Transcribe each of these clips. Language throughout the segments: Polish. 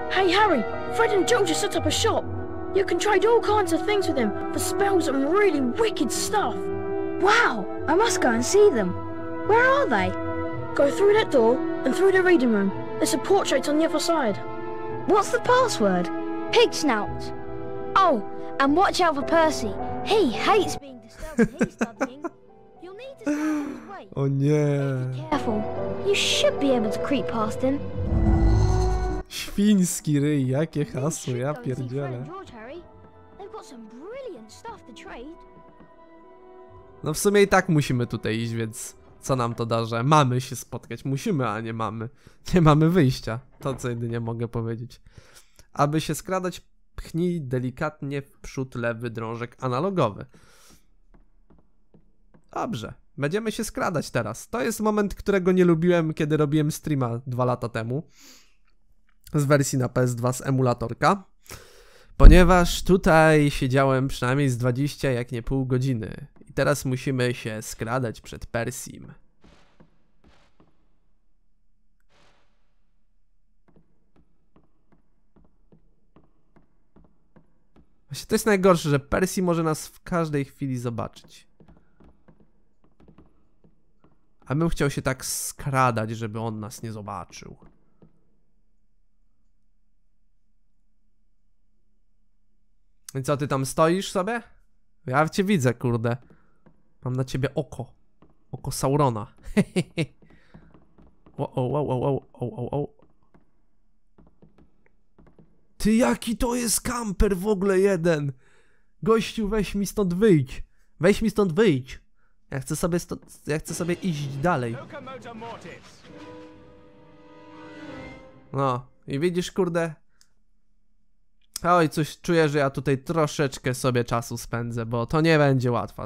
Hey Harry, Fred and Joe just set up a shop. You can trade all kinds of things with them for spells and really wicked stuff. Wow, I must go and see them. Where are they? Go through that door and through the reading room. There's a portrait on the other side. What's the password? Pig snout. Oh, and watch out for Percy. He hates being disturbed when he's studying. You'll need to stay out of his way. O nie. Be careful. You should be able to creep past him. Świński ryj, jakie hasło, ja pierdzielę. No w sumie i tak musimy tutaj iść, więc co nam to da, że mamy się spotkać? Musimy, a nie mamy. Nie mamy wyjścia. To co jedynie mogę powiedzieć. Aby się skradać, pchnij delikatnie w przód lewy drążek analogowy. Dobrze. Będziemy się skradać teraz. To jest moment, którego nie lubiłem, kiedy robiłem streama 2 lata temu. Z wersji na PS2 z emulatorka. Ponieważ tutaj siedziałem przynajmniej z 20, jak nie pół godziny. I teraz musimy się skradać przed Persim. Właśnie to jest najgorsze, że Percy może nas w każdej chwili zobaczyć. A bym chciał się tak skradać, żeby on nas nie zobaczył. I co, ty tam stoisz sobie? Ja cię widzę, kurde. Mam na ciebie oko. Oko Saurona. Ty, jaki to jest kamper w ogóle jeden. Gościu, weź mi stąd wyjdź. Weź mi stąd wyjdź. Ja chcę sobie iść dalej. No, i widzisz, kurde. Oj, coś czuję, że ja tutaj troszeczkę sobie czasu spędzę, bo to nie będzie łatwa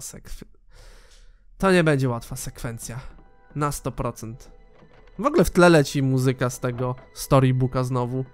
sekwencja. Na 100%. W ogóle w tle leci muzyka z tego storybooka znowu.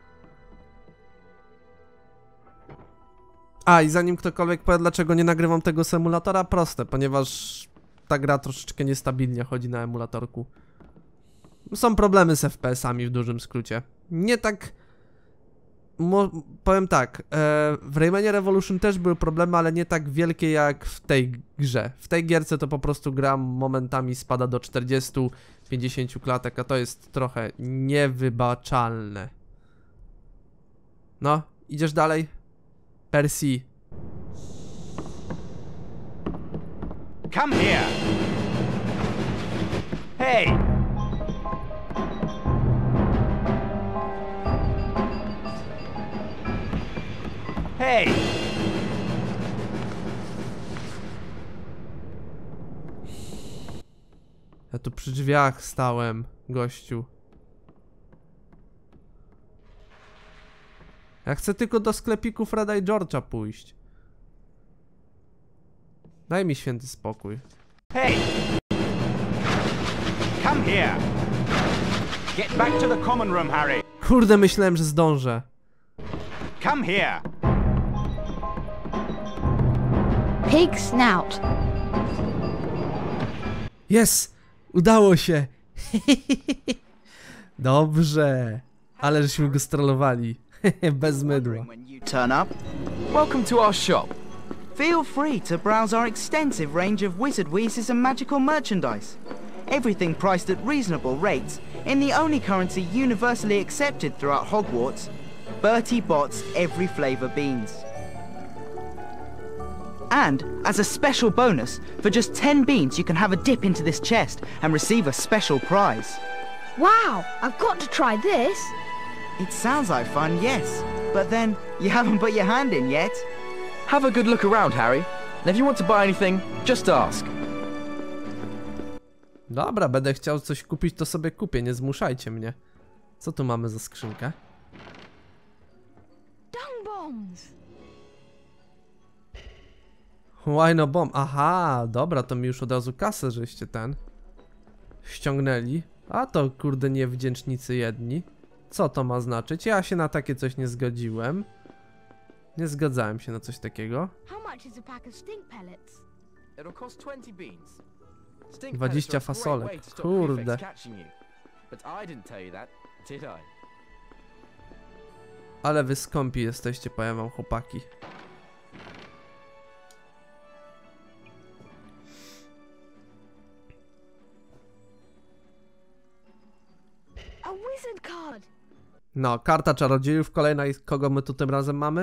A, i zanim ktokolwiek powie, dlaczego nie nagrywam tego z emulatora, proste, ponieważ ta gra troszeczkę niestabilnie chodzi na emulatorku. Są problemy z FPS-ami w dużym skrócie. Nie tak... powiem tak, w Raymanie Revolution też były problemy, ale nie tak wielkie jak w tej grze. W tej gierce to po prostu gra momentami spada do 40-50 klatek, a to jest trochę niewybaczalne. No, idziesz dalej? Percy. Come here. Hey. Hey! Ja tu przy drzwiach stałem, gościu. Ja chcę tylko do sklepiku Freda i George'a pójść. Daj mi święty spokój. Hey! Come here! Get back to the common room, Harry! Kurde, myślałem, że zdążę. Come here! Pig snout. Jest! Udało się! Dobrze! Ale żeśmy go strollowali. Bez mydła. Turn up. Welcome to our shop. Feel free to browse our extensive range of Wizard Wheezes and magical merchandise. Everything priced at reasonable rates in the only currency universally accepted throughout Hogwarts, Bertie Bott's every flavour beans. And, as a special bonus, for just 10 beans you can have a dip into this chest and receive a special prize. Wow, I've got to try this. It sounds like fun, yes. But then, you haven't put your hand in yet. Have a good look around, Harry. And if you want to buy anything, just ask. Dobra, będę chciał coś kupić, to sobie kupię, nie zmuszajcie mnie. Co tu mamy za skrzynkę? Dung bombs. Wino bomb. Aha, dobra, to mi już od razu kasę, żeście ściągnęli. A to kurde niewdzięcznicy jedni. Co to ma znaczyć? Ja się na takie coś nie zgodziłem. Nie zgadzałem się na coś takiego. 20 fasolek. Kurde. Ale wy skąpi jesteście, powiem wam, chłopaki. A wizard card. No, karta czarodziejów kolejna i kogo my tu tym razem mamy?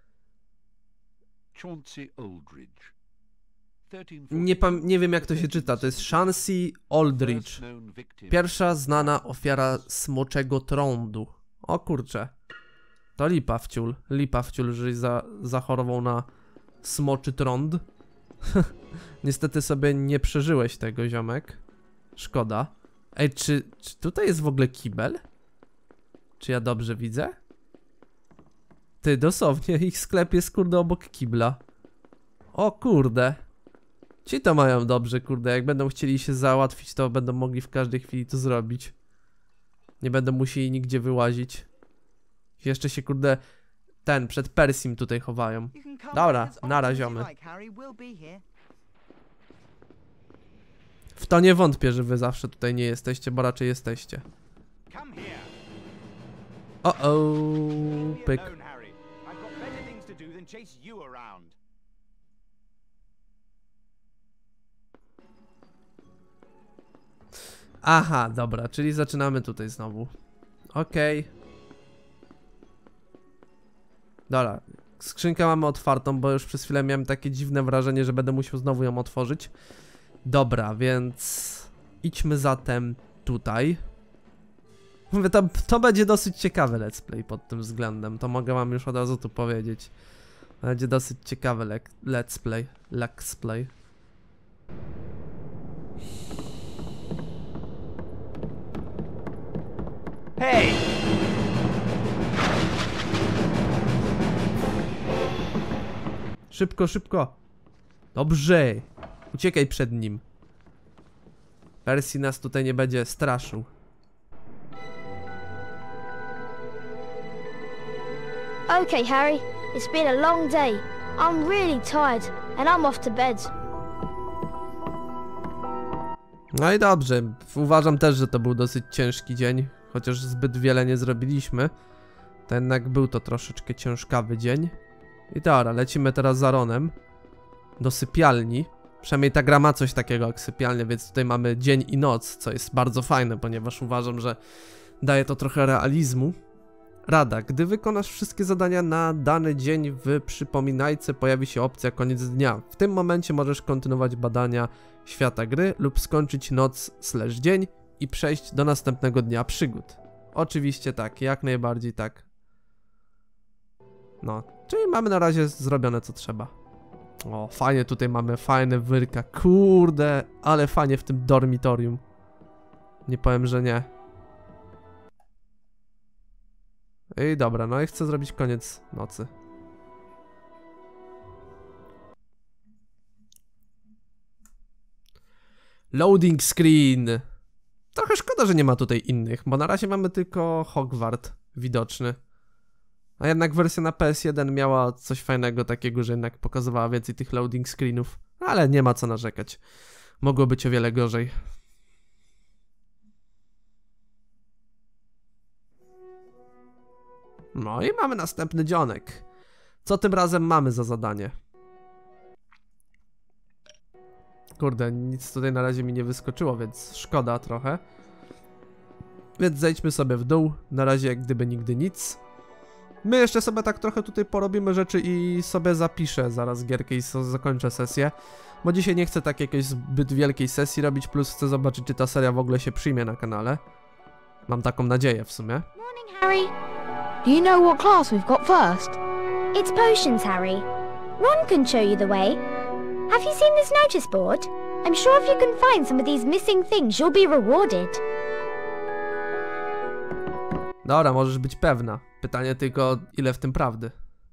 Chauncey Aldridge. Nie wiem jak to się czyta, to jest Chauncey Aldridge. Pierwsza znana ofiara smoczego trądu. O kurcze. To lipa wciul, że zachorował na smoczy trąd. Niestety sobie nie przeżyłeś tego, ziomek. Szkoda. Ej, czy tutaj jest w ogóle kibel? Czy ja dobrze widzę? Ty, dosłownie, ich sklep jest kurde obok kibla. O kurde. Ci to mają dobrze, kurde. Jak będą chcieli się załatwić, to będą mogli w każdej chwili to zrobić. Nie będą musieli nigdzie wyłazić. Jeszcze się kurde przed Persim tutaj chowają. Dobra, nara ziomy. W to nie wątpię, że wy zawsze tutaj nie jesteście, bo raczej jesteście. Pyk. Aha, dobra, czyli zaczynamy tutaj znowu. Okej. Dobra, skrzynkę mamy otwartą, bo już przez chwilę miałem takie dziwne wrażenie, że będę musiał znowu ją otworzyć. Dobra, więc idźmy zatem tutaj. Mówię, to będzie dosyć ciekawy let's play pod tym względem, to mogę wam już od razu tu powiedzieć. Będzie dosyć ciekawy let's play. Hey! Szybko, szybko. Dobrze. Uciekaj przed nim. Percy nas tutaj nie będzie straszył. Okay, Harry. It's been a long day. I'm really tired and I'm off to bed. No i dobrze. Uważam też, że to był dosyć ciężki dzień. Chociaż zbyt wiele nie zrobiliśmy. To jednak był to troszeczkę ciężkawy dzień. I dobra, lecimy teraz za Ronem. Do sypialni. Przynajmniej ta gra ma coś takiego jak sypialnia, więc tutaj mamy dzień i noc, co jest bardzo fajne, ponieważ uważam, że daje to trochę realizmu. Rada, gdy wykonasz wszystkie zadania na dany dzień w przypominajce, pojawi się opcja koniec dnia. W tym momencie możesz kontynuować badania świata gry lub skończyć noc/dzień i przejść do następnego dnia przygód. Oczywiście tak, jak najbardziej tak. No, czyli mamy na razie zrobione co trzeba. O, fajnie tutaj mamy, fajne wyrka, kurde, ale fajnie w tym dormitorium. Nie powiem, że nie. I dobra, no i chcę zrobić koniec nocy. Loading screen. Trochę szkoda, że nie ma tutaj innych, bo na razie mamy tylko Hogwart widoczny. A jednak wersja na PS1 miała coś fajnego takiego, że jednak pokazywała więcej tych loading screenów. Ale nie ma co narzekać. Mogło być o wiele gorzej. No i mamy następny dzionek. Co tym razem mamy za zadanie? Kurde, nic tutaj na razie mi nie wyskoczyło, więc szkoda trochę. Więc zejdźmy sobie w dół. Na razie jak gdyby nigdy nic. My jeszcze sobie tak trochę tutaj porobimy rzeczy i sobie zapiszę zaraz gierkę i zakończę sesję. Bo dzisiaj nie chcę tak jakiejś zbyt wielkiej sesji robić, plus chcę zobaczyć, czy ta seria w ogóle się przyjmie na kanale. Mam taką nadzieję w sumie. Morning, Harry. Do you know what class we've got first? It's potions, Harry. Ron can show you the way. Have you seen this notice board? I'm sure if you can find some of these missing things, you'll be rewarded. Dobra, możesz być pewna. Pytanie tylko, ile w tym prawdy.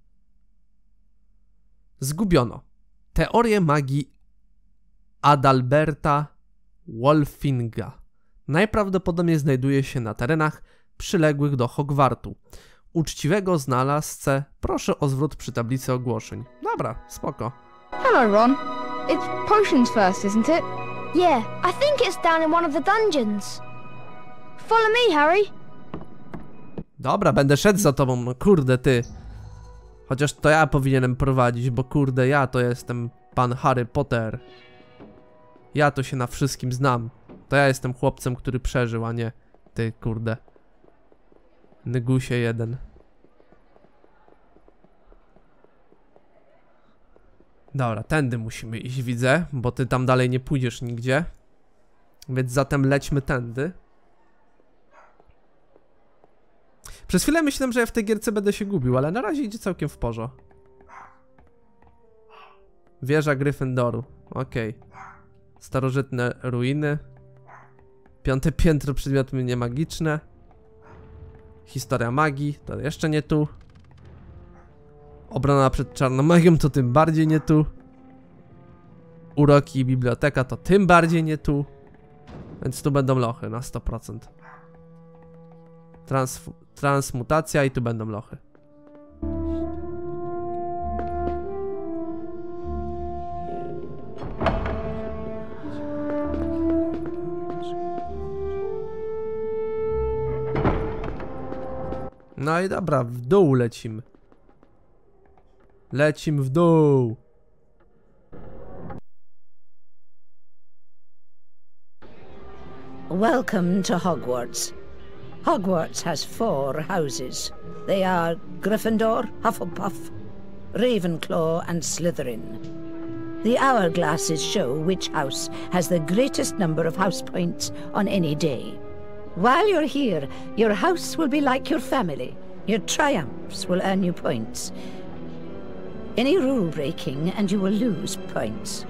Zgubiono. Teorię magii Adalberta Wolfinga. Najprawdopodobniej znajduje się na terenach przyległych do Hogwartu. Uczciwego znalazcę proszę o zwrot przy tablicy ogłoszeń. Dobra, spoko. Hello, Ron. It's potions first, isn't it? Yeah, I think it's down in one of the dungeons. Follow me, Harry. Dobra, będę szedł za tobą, no kurde ty. Chociaż to ja powinienem prowadzić, bo kurde ja to jestem pan Harry Potter. Ja to się na wszystkim znam. To ja jestem chłopcem, który przeżył, a nie ty kurde. Nygusie jeden. Dobra, tędy musimy iść, widzę, bo ty tam dalej nie pójdziesz nigdzie. Więc zatem lećmy tędy. Przez chwilę myślałem, że ja w tej gierce będę się gubił, ale na razie idzie całkiem w porządku. Wieża Gryffindoru, okej. Starożytne ruiny. 5. piętro, przedmioty niemagiczne. Historia magii, to jeszcze nie tu. Obrona przed czarną magią, to tym bardziej nie tu. Uroki i biblioteka, to tym bardziej nie tu. Więc tu będą lochy na 100%. Transmutacja i tu będą lochy. No i dobra, w dół lecimy. Lecimy w dół. Welcome to Hogwarts. Hogwarts has 4 houses. They are Gryffindor, Hufflepuff, Ravenclaw and Slytherin. The hourglasses show which house has the greatest number of house points on any day. While you're here, your house will be like your family. Your triumphs will earn you points. Any rule breaking and you will lose points.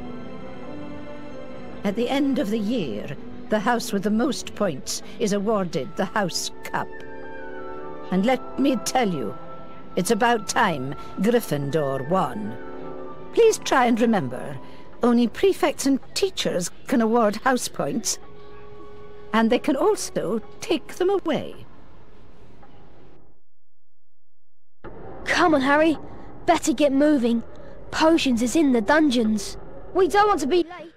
At the end of the year, the house with the most points is awarded the House Cup. And let me tell you, it's about time Gryffindor won. Please try and remember, only prefects and teachers can award house points, and they can also take them away. Come on, Harry. Better get moving. Potions is in the dungeons. We don't want to be late.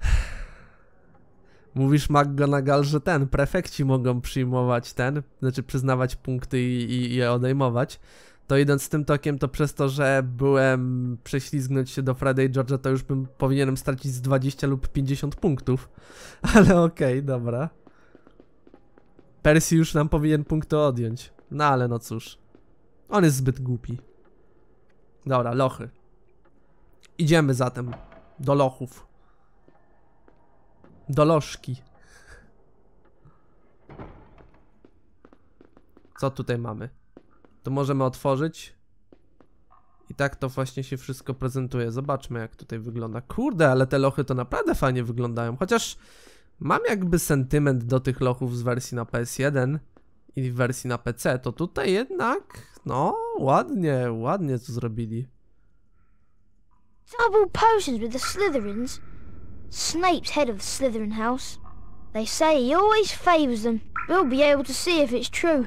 Mówisz, McGonagall, że prefekci mogą przyjmować znaczy przyznawać punkty i je odejmować. To idąc tym tokiem, to przez to, że byłem prześlizgnąć się do Freda i George'a, to już powinienem stracić z 20 lub 50 punktów. Ale okej, dobra. Percy już nam powinien punkty odjąć. No ale no cóż. On jest zbyt głupi. Dobra, lochy. Idziemy zatem do lochów. Do lożki. Co tutaj mamy? To możemy otworzyć. I tak to właśnie się wszystko prezentuje. Zobaczmy, jak tutaj wygląda. Kurde, ale te lochy to naprawdę fajnie wyglądają. Chociaż mam jakby sentyment do tych lochów z wersji na PS1 i w wersji na PC. To tutaj jednak, no, ładnie to zrobili. Double potions with the Slytherins. Snape's head of the Slytherin house. They say he always favours them. We'll be able to see if it's true.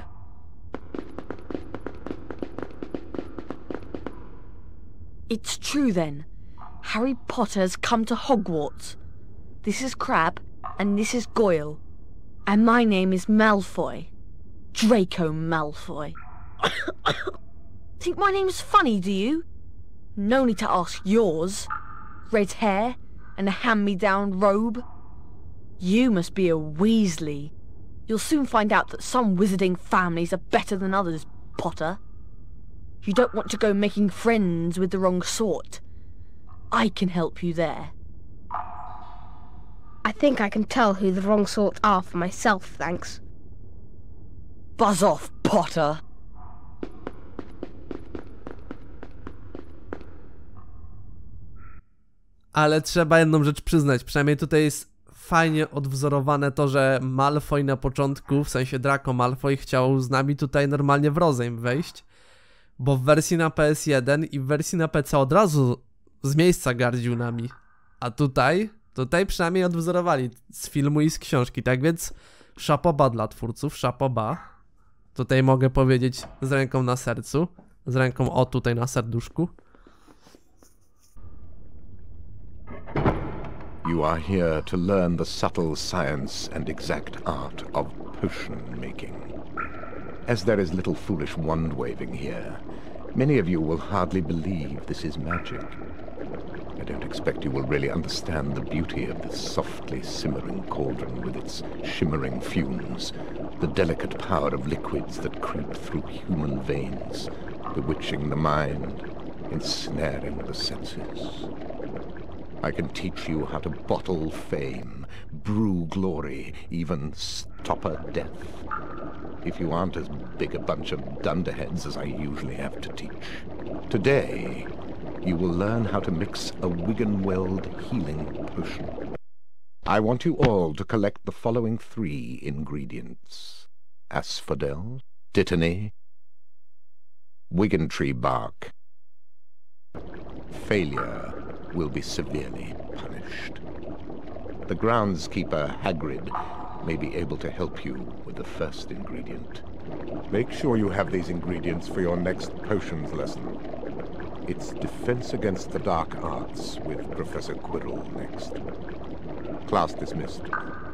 It's true then. Harry Potter's come to Hogwarts. This is Crabbe, and this is Goyle. And my name is Malfoy. Draco Malfoy. Think my name's funny, do you? No need to ask yours. Red hair and a hand-me-down robe. You must be a Weasley. You'll soon find out that some wizarding families are better than others, Potter. You don't want to go making friends with the wrong sort. I can help you there. I think I can tell who the wrong sort are for myself, thanks. Buzz off, Potter. Ale trzeba jedną rzecz przyznać, przynajmniej tutaj jest fajnie odwzorowane to, że Malfoy na początku, w sensie Draco Malfoy, chciał z nami tutaj normalnie w rozejm wejść. Bo w wersji na PS1 i w wersji na PC od razu z miejsca gardził nami. A tutaj przynajmniej odwzorowali z filmu i z książki, tak więc szapoba dla twórców, szapoba. Tutaj mogę powiedzieć z ręką na sercu, z ręką o tutaj na serduszku. You are here to learn the subtle science and exact art of potion making. As there is little foolish wand-waving here, many of you will hardly believe this is magic. I don't expect you will really understand the beauty of this softly simmering cauldron with its shimmering fumes, the delicate power of liquids that creep through human veins, bewitching the mind, ensnaring the senses. I can teach you how to bottle fame, brew glory, even stopper death. If you aren't as big a bunch of dunderheads as I usually have to teach. Today, you will learn how to mix a Wiggenweld healing potion. I want you all to collect the following 3 ingredients: asphodel, dittany, Wiggentree bark. Failure will be severely punished. The groundskeeper, Hagrid, may be able to help you with the first ingredient. Make sure you have these ingredients for your next potions lesson. It's Defense Against the Dark Arts with Professor Quirrell next. Class dismissed.